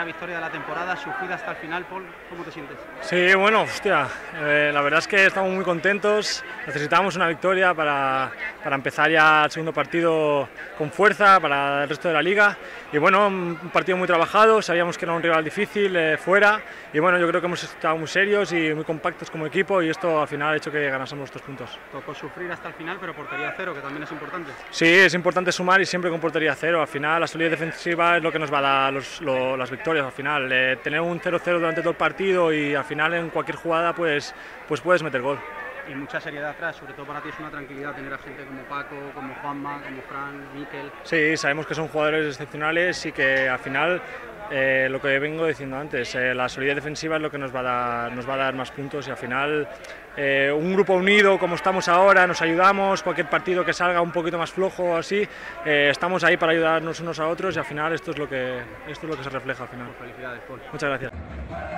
victoria de la temporada, sufrida hasta el final. Paul, ¿cómo te sientes? Sí, bueno, hostia, la verdad es que estamos muy contentos, necesitábamos una victoria para empezar ya el segundo partido con fuerza para el resto de la liga y bueno, un partido muy trabajado, sabíamos que era un rival difícil fuera y bueno, yo creo que hemos estado muy serios y muy compactos como equipo y esto al final ha hecho que ganásemos estos puntos. Tocó sufrir hasta el final, pero portería cero, que también es importante. Sí, es importante sumar y siempre con portería cero, al final la solidez defensiva es lo que nos va a dar las victorias al final, tener un 0-0 durante todo el partido y al final en cualquier jugada pues puedes meter gol. Y mucha seriedad atrás, sobre todo para ti es una tranquilidad tener a gente como Paco, como Juanma, como Fran, Mikel. Sí, sabemos que son jugadores excepcionales y que al final, lo que vengo diciendo antes, la solidez defensiva es lo que nos va a dar más puntos y al final un grupo unido como estamos ahora, nos ayudamos, cualquier partido que salga un poquito más flojo o así, estamos ahí para ayudarnos unos a otros y al final esto es lo que se refleja al final. Felicidades, Paul. Muchas gracias.